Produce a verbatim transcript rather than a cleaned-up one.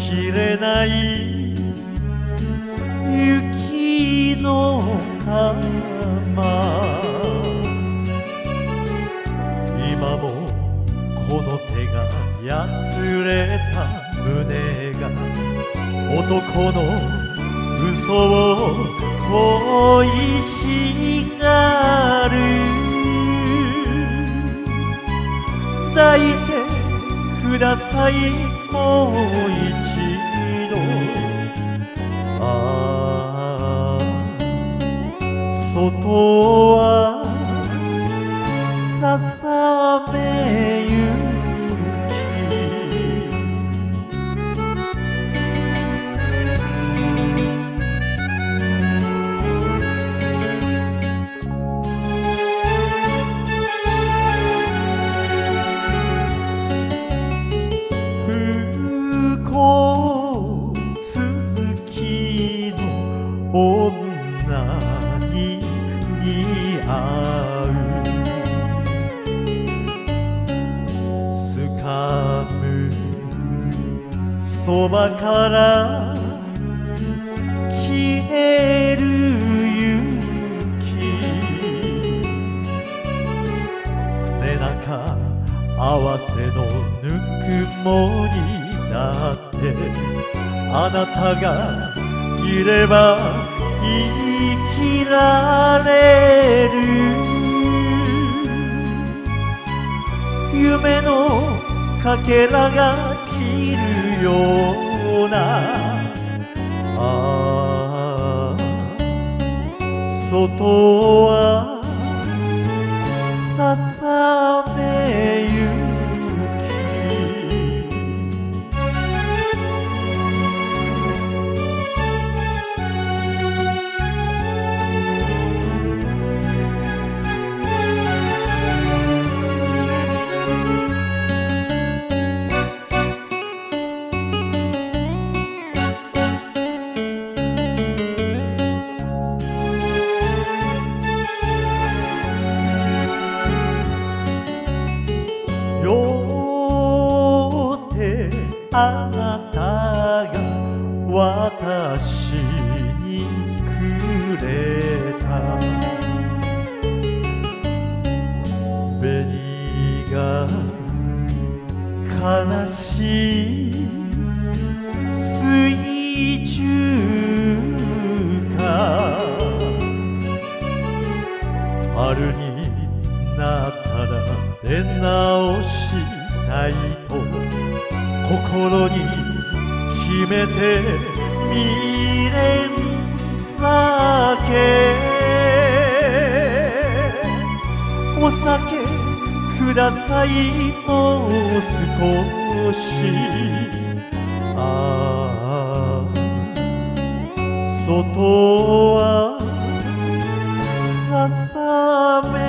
きれない雪の玉、今もこの手がやつれた胸が男の嘘を恋しがる。抱いてくださいもう一度。ああ外はささめゆ不幸続きの女に似合う。掴むそばから消える雪、背中合わせのぬくもりだってあなたがいれば生きられる。夢のかけらが散るような、ああ外はささめゆよってあなたが私にくれた紅が悲しい水中か、春になったら出直したいと心に決めて未練酒、お酒くださいもう少し。ああ外はささめ